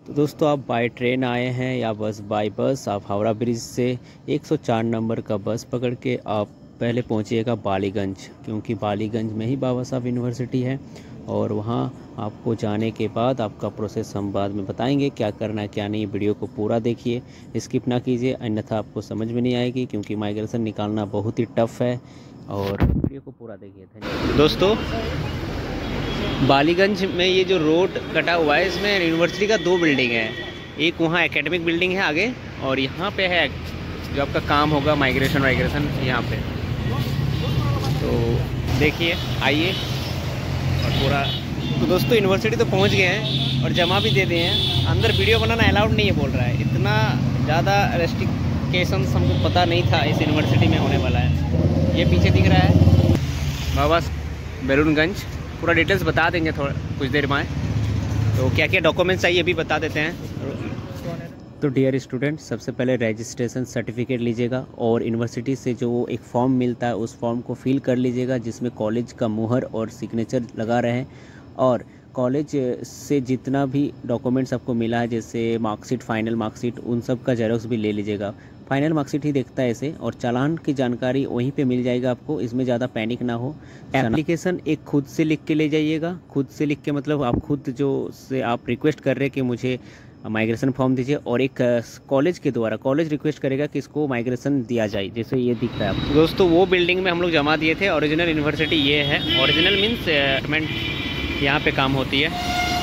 तो दोस्तों आप बाय ट्रेन आए हैं या बस बाय बस, आप हावड़ा ब्रिज से 104 नंबर का बस पकड़ के आप पहले पहुंचिएगा बालीगंज, क्योंकि बालीगंज में ही बाबा साहब यूनिवर्सिटी है। और वहां आपको जाने के बाद आपका प्रोसेस हम बाद में बताएंगे, क्या करना है क्या नहीं। वीडियो को पूरा देखिए, स्किप ना कीजिए, अन्यथा आपको समझ में नहीं आएगी, क्योंकि माइग्रेशन निकालना बहुत ही टफ है। और वीडियो को पूरा देखिए। धन्यवाद। दोस्तों बालीगंज में ये जो रोड कटा हुआ है, इसमें यूनिवर्सिटी का 2 बिल्डिंग है। एक वहाँ एकेडमिक बिल्डिंग है आगे, और यहाँ पे है जो आपका काम होगा माइग्रेशन वाइग्रेशन यहाँ पे। तो देखिए, आइए और पूरा। तो दोस्तों यूनिवर्सिटी तो पहुँच गए हैं और जमा भी दे दिए हैं। अंदर वीडियो बनाना अलाउड नहीं है बोल रहा है, इतना ज़्यादा रेस्ट्रिक्शंस हमको पता नहीं था इस यूनिवर्सिटी में होने वाला है। ये पीछे दिख रहा है बाबा बैरूनगंज, पूरा डिटेल्स बता देंगे थोड़ा कुछ देर में। तो क्या क्या डॉक्यूमेंट्स चाहिए अभी बता देते हैं। तो डियर स्टूडेंट, सबसे पहले रजिस्ट्रेशन सर्टिफिकेट लीजिएगा और यूनिवर्सिटी से जो एक फॉर्म मिलता है उस फॉर्म को फिल कर लीजिएगा, जिसमें कॉलेज का मुहर और सिग्नेचर लगा रहे। और कॉलेज से जितना भी डॉक्यूमेंट्स आपको मिला है, जैसे मार्कशीट, फाइनल मार्कशीट, उन सब का जेरॉक्स भी ले लीजिएगा। फाइनल मार्कशीट ही देखता है इसे, और चालान की जानकारी वहीं पे मिल जाएगा आपको, इसमें ज़्यादा पैनिक ना हो। एप्लीकेशन एक खुद से लिख के ले जाइएगा। खुद से लिख के मतलब आप खुद जो से आप रिक्वेस्ट कर रहे हैं कि मुझे माइग्रेशन फॉर्म दीजिए, और एक कॉलेज के द्वारा कॉलेज रिक्वेस्ट करेगा कि इसको माइग्रेशन दिया जाए, जैसे ये दिख रहा है आपको। दोस्तों वो बिल्डिंग में हम लोग जमा दिए थे। ओरिजिनल यूनिवर्सिटी ये है। ओरिजिनल मीन्स यहाँ पे काम होती है।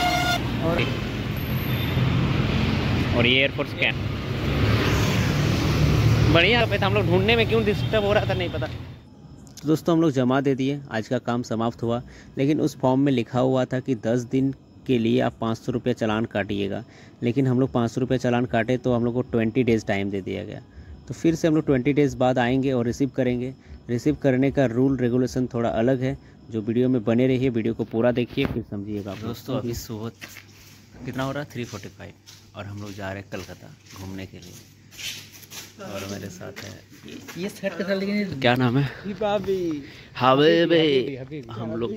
और ये एयरफोर्स कैंप बढ़िया पे था। हम लोग ढूंढने में क्यों डिस्टर्ब हो रहा था नहीं पता। तो दोस्तों हम लोग जमा दे दिए, आज का काम समाप्त हुआ। लेकिन उस फॉर्म में लिखा हुआ था कि 10 दिन के लिए आप 500 रुपये चालान काटिएगा। लेकिन हम लोग 500 रुपये चालान काटे तो हम लोग को 20 डेज़ टाइम दे दिया गया। तो फिर से हम लोग 20 डेज़ बाद आएंगे और रिसीव करेंगे। रिसीव करने का रूल रेगुलेशन थोड़ा अलग है, जो वीडियो में बने रहिए, वीडियो को पूरा देखिए फिर समझिएगा। दोस्तों अभी सुबह कितना हो रहा है, 3:45, और हम लोग जा रहे हैं कलकत्ता घूमने के लिए। और मेरे साथ है ये सेट कर, लेकिन क्या नाम है, हबीबी। हम लोग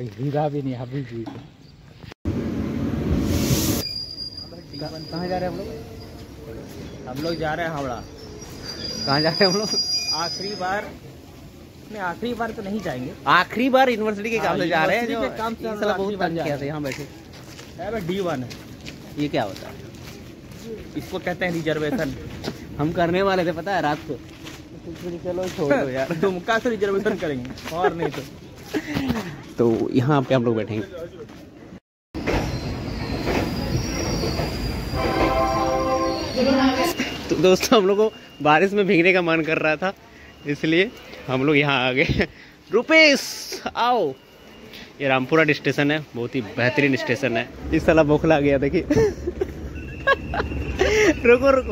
कहाँ जा रहे हैं हम लोग? हम लोग जा रहे हैं हावड़ा। कहाँ जा रहे हैं हम लोग? आखिरी बार नहीं, आखिरी बार तो नहीं जाएंगे, आखिरी बार यूनिवर्सिटी के काम से जा रहे हैं। जो काम से बहुत तंग किया था यहाँ बैठे। D1 है, ये क्या होता है? इसको कहते हैं रिजर्वेशन। हम करने वाले थे पता है रात को। चलो छोड़ दो यार, तुम का से रिजर्वेशन करेंगे और नहीं तो यहाँ पे हम लोग बैठेंगे। तो दोस्तों हम लोग को बारिश में भीगने का मन कर रहा था, इसलिए हम लोग यहाँ आ गए। रुपेश आओ। ये रामपुरा स्टेशन है, बहुत ही बेहतरीन स्टेशन है। इस साल बोखला गया, देखिए। रुको रुको।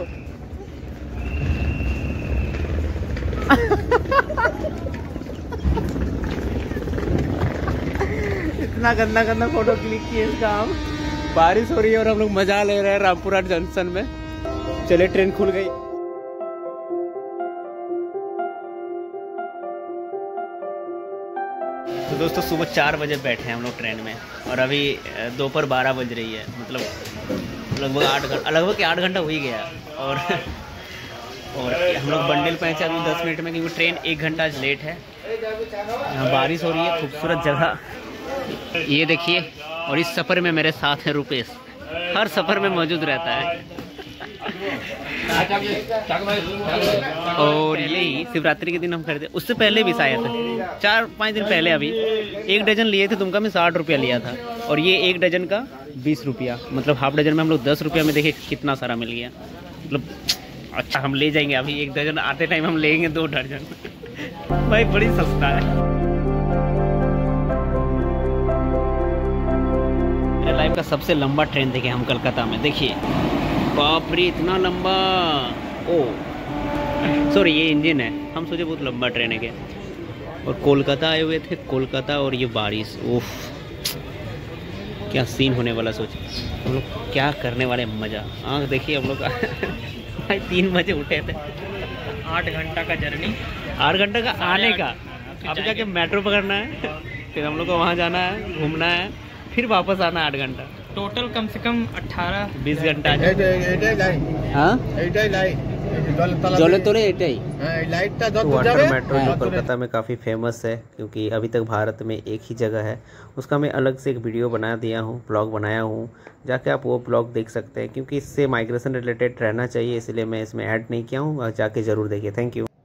इतना गंदा गंदा फोटो क्लिक किए इसका हम। बारिश हो रही है और हम लोग मजा ले रहे हैं रामपुरा जंक्शन में। चले, ट्रेन खुल गई। तो दोस्तों सुबह 4 बजे बैठे हैं हम लोग ट्रेन में, और अभी दोपहर 12 बज रही है। मतलब लगभग 8 घंटा हो ही गया। और हम लोग बंडल पहुँचे अभी 10 मिनट में, क्योंकि ट्रेन 1 घंटा आज लेट है। यहाँ बारिश हो रही है, खूबसूरत जगह ये देखिए। और इस सफ़र में मेरे साथ है रुपेश, हर सफ़र में मौजूद रहता है। और यही शिवरात्रि के दिन हम खरीदे, उससे पहले भी शायद 4-5 दिन पहले अभी 1 डजन लिए थे। तुमका में 60 रुपया लिया था, और ये 1 डजन का 20 रुपया, मतलब हाफ डजन में हम लोग 10 रुपया में देखिए कितना सारा मिल गया। मतलब अच्छा हम ले जाएंगे अभी 1 डजन, आते टाइम हम लेंगे 2 डजन। भाई बड़ी सस्ता है। मेरे लाइफ का सबसे लंबा ट्रेन देखे हम कलकत्ता में, देखिए बाप रे इतना लंबा। ओ सॉरी, ये इंजन है, हम सोचे बहुत लंबा ट्रेन है क्या। और कोलकाता आए हुए थे, कोलकाता, और ये बारिश, ओफ क्या सीन होने वाला। सोचे हम लोग क्या करने वाले, मज़ा। हाँ देखिए हम लोग भाई 3 बजे उठे थे, 8 घंटा का जर्नी, 8 घंटा का आने का। अब जाके मेट्रो पकड़ना है, फिर हम लोग को वहाँ जाना है, घूमना है, फिर वापस आना 8 घंटा। टोटल कम से कम 18-20 ঘন্টা वाटर मेट्रो जो कोलकाता में काफ़ी फेमस है, क्योंकि अभी तक भारत में एक ही जगह है। उसका मैं अलग से एक वीडियो बना दिया हूँ, ब्लॉग बनाया हूँ, जाके आप वो ब्लॉग देख सकते हैं, क्योंकि इससे माइग्रेशन रिलेटेड रहना चाहिए, इसलिए मैं इसमें ऐड नहीं किया हूँ। जाके ज़रूर देखिए। Thank you.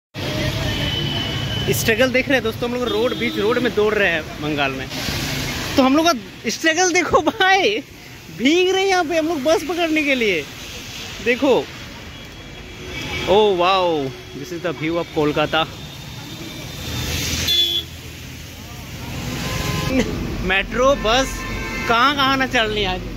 स्ट्रगल देख रहे हैं दोस्तों, हम लोग रोड बीच रोड में दौड़ रहे हैं बंगाल में, तो हम लोग का स्ट्रगल देखो भाई, भीग रहे हैं यहाँ पे हम लोग बस पकड़ने के लिए। देखो, oh wow, this is the view of Kolkata. Metro bus कहाँ ना चल रही आज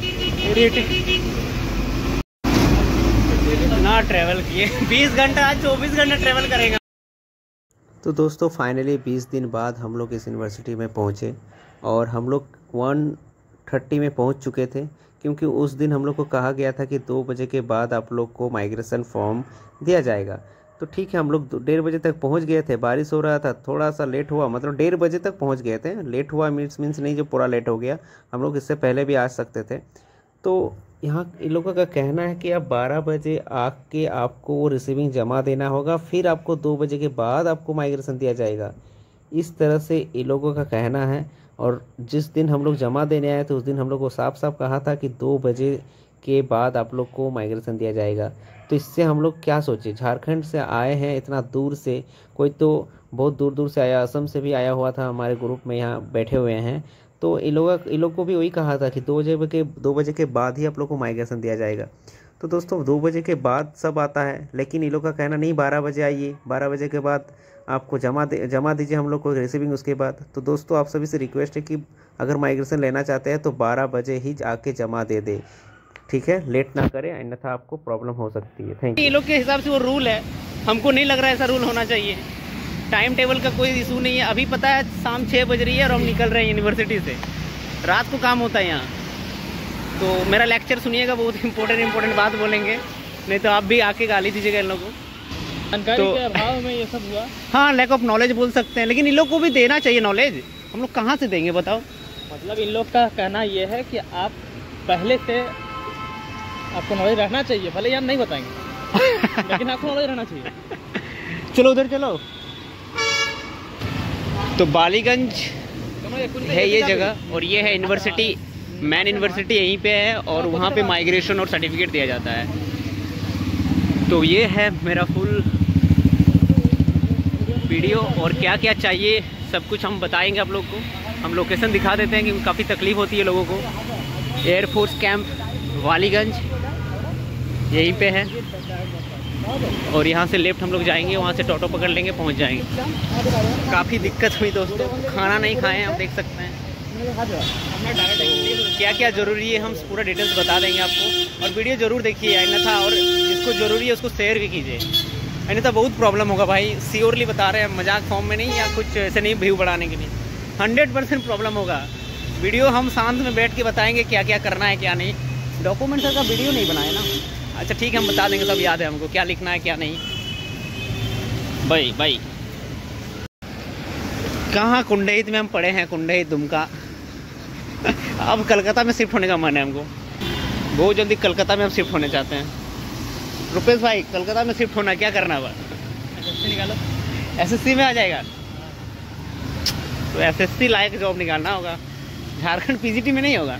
ना ट्रेवल किए 20 घंटा, आज 24 घंटा ट्रेवल करेगा। तो दोस्तों फाइनली 20 दिन बाद हम लोग इस यूनिवर्सिटी में पहुँचे, और हम लोग 1:30 में पहुँच चुके थे, क्योंकि उस दिन हम लोग को कहा गया था कि 2 बजे के बाद आप लोग को माइग्रेशन फॉर्म दिया जाएगा। तो ठीक है, हम लोग 1:30 बजे तक पहुंच गए थे। बारिश हो रहा था, थोड़ा सा लेट हुआ, मतलब 1:30 बजे तक पहुंच गए थे। लेट हुआ मीन्स नहीं जो पूरा लेट हो गया, हम लोग इससे पहले भी आ सकते थे। तो यहाँ इन लोगों का कहना है कि आप 12 बजे आके आपको वो रिसीविंग जमा देना होगा, फिर आपको 2 बजे के बाद आपको माइग्रेशन दिया जाएगा। इस तरह से इन लोगों का कहना है। और जिस दिन हम लोग जमा देने आए थे उस दिन हम लोग को साफ साफ कहा था कि 2 बजे के बाद आप लोग को माइग्रेशन दिया जाएगा। तो इससे हम लोग क्या सोचे, झारखंड से आए हैं इतना दूर से, कोई तो बहुत दूर दूर से आया, असम से भी आया हुआ था हमारे ग्रुप में, यहाँ बैठे हुए हैं। तो इन लोग को भी वही कहा था कि 2 बजे के बाद ही आप लोग को माइग्रेशन दिया जाएगा। तो दोस्तों 2 बजे के बाद सब आता है, लेकिन इन लोग का कहना नहीं 12 बजे आइए, 12 बजे के बाद आपको जमा दीजिए हम लोग को रिसीविंग उसके बाद। तो दोस्तों आप सभी से रिक्वेस्ट है कि अगर माइग्रेशन लेना चाहते हैं तो 12 बजे ही आके जमा दे दे, ठीक है, लेट ना करें, अन्यथा आपको प्रॉब्लम हो सकती है। Thank you. ये लोग के हिसाब से वो रूल है, हमको नहीं लग रहा है ऐसा रूल होना चाहिए। टाइम टेबल का कोई इशू नहीं है। अभी पता है शाम 6 बज रही है और हम निकल रहे हैं यूनिवर्सिटी से। रात को काम होता है यहाँ, तो मेरा लेक्चर सुनिएगा, बहुत इंपॉर्टेंट बात बोलेंगे, नहीं तो आप भी आके गाली दीजिएगा इन लोगों को। जानकारी के अभाव में ये सब हुआ। हाँ, लैक ऑफ नॉलेज बोल सकते हैं, लेकिन इन लोग को भी देना चाहिए नॉलेज। हम लोग कहाँ से देंगे बताओ। मतलब इन लोग का कहना ये है कि आप पहले से आपको नॉलेज रहना चाहिए, भले हम नहीं बताएंगे लेकिन आपको नॉलेज रहना चाहिए। चलो उधर चलो। तो बालीगंज है ये जगह, और ये है यूनिवर्सिटी, मेन यूनिवर्सिटी यहीं पे है, और वहाँ पे माइग्रेशन और सर्टिफिकेट दिया जाता है। तो ये है मेरा फुल वीडियो, और क्या क्या चाहिए सब कुछ हम बताएंगे आप लोग को। हम लोकेशन दिखा देते हैं क्योंकि काफ़ी तकलीफ़ होती है लोगों को। एयरफोर्स कैंप वालीगंज यहीं पे है, और यहाँ से लेफ्ट हम लोग जाएंगे, वहाँ से टोटो पकड़ लेंगे, पहुँच जाएंगे। काफ़ी दिक्कत हुई दोस्तों, खाना नहीं खाए हैं, आप देख सकते हैं। तो क्या क्या ज़रूरी है हम पूरा डिटेल्स बता देंगे आपको, और वीडियो ज़रूर देखिए अन्यथा, और जिसको ज़रूरी है उसको शेयर भी कीजिए, अन्यथा बहुत प्रॉब्लम होगा भाई। श्योरली बता रहे हैं, मजाक फॉर्म में नहीं, या कुछ ऐसे नहीं व्यू बढ़ाने के लिए, 100% प्रॉब्लम होगा। वीडियो हम शांत में बैठ के बताएंगे क्या क्या करना है क्या नहीं। डॉक्यूमेंट का वीडियो नहीं बनाए ना, अच्छा ठीक है, हम बता देंगे, सब याद है हमको क्या लिखना है क्या नहीं। भाई कहाँ कुंडहित में हम पढ़े हैं, कुंडहित दुमका। अब कलकत्ता में शिफ्ट होने का मन है हमको, बहुत जल्दी कलकत्ता में हम शिफ्ट होने चाहते हैं। रुपेश भाई, कलकत्ता में शिफ्ट होना, क्या करना है? SSC निकालो। SSC में आ जाएगा तो SSC लायक जॉब निकालना होगा, झारखंड PGT में नहीं होगा।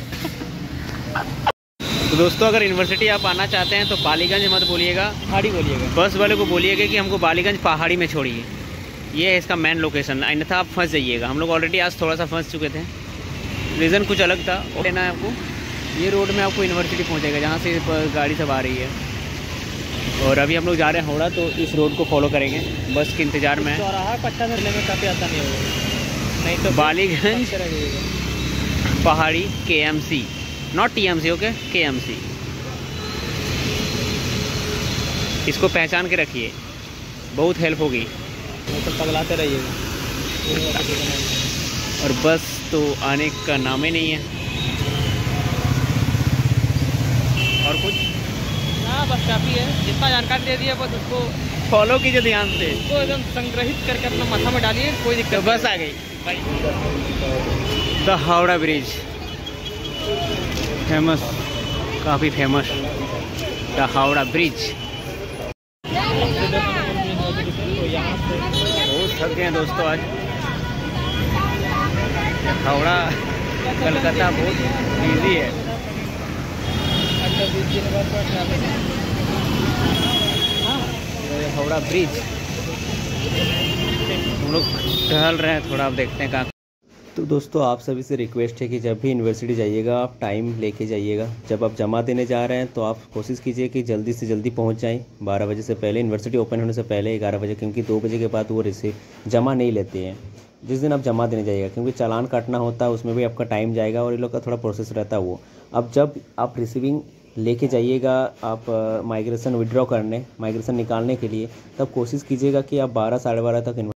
तो दोस्तों अगर यूनिवर्सिटी आप आना चाहते हैं तो बालीगंज मत बोलिएगा, पहाड़ी बोलिएगा। बस वाले को बोलिएगा कि हमको बालीगंज पहाड़ी में छोड़िए, ये है इसका मेन लोकेशन, अन्यथा आप फंस जाइएगा। हम लोग ऑलरेडी आज थोड़ा सा फंस चुके थे, रीज़न कुछ अलग था। लेना है आपको, ये रोड में आपको यूनिवर्सिटी पहुंचेगा जहाँ से गाड़ी सब आ रही है। और अभी हम लोग जा रहे हैं हावड़ा, तो इस रोड को फॉलो करेंगे, बस के इंतज़ार में। चौराहा पट्टा धरने में काफ़ी आसानी होगी, नहीं तो बालीगंज पहाड़ी KMC, not TMC, okay, KMC। इसको पहचान के रखिए, बहुत हेल्प होगी, तो पगलाते रहिएगा। और बस तो आने का नाम ही नहीं है, और कुछ हाँ बस काफ़ी है, जितना जानकारी दे दिया बस उसको फॉलो कीजिए ध्यान से, उसको एकदम संग्रहित करके अपना माथा में डालिए, कोई दिक्कत। बस आ गई भाई, द हावड़ा ब्रिज। फेमस, काफ़ी फेमस द हावड़ा ब्रिज। बहुत थक गए हैं दोस्तों आज। हावड़ा कलकत्ता बहुत इजी है। हावड़ा ब्रिज हम लोग टहल रहे हैं थोड़ा, अब देखते हैं कहाँ। तो दोस्तों आप सभी से रिक्वेस्ट है कि जब भी यूनिवर्सिटी जाइएगा आप टाइम लेके जाइएगा। जब आप जमा देने जा रहे हैं तो आप कोशिश कीजिए कि जल्दी से जल्दी पहुंच जाएं, 12 बजे से पहले, यूनिवर्सिटी ओपन होने से पहले 11 बजे, क्योंकि 2 बजे के बाद वो रिसीव जमा नहीं लेते हैं जिस दिन आप जमा देने जाइएगा, क्योंकि चालान काटना होता है, उसमें भी आपका टाइम जाएगा और ये लोग का थोड़ा प्रोसेस रहता है वो। अब जब आप रिसीविंग लेके जाइएगा आप माइग्रेशन विड्रॉ करने, माइग्रेशन निकालने के लिए, तब कोशिश कीजिएगा कि आप 12 साढ़े 12 तक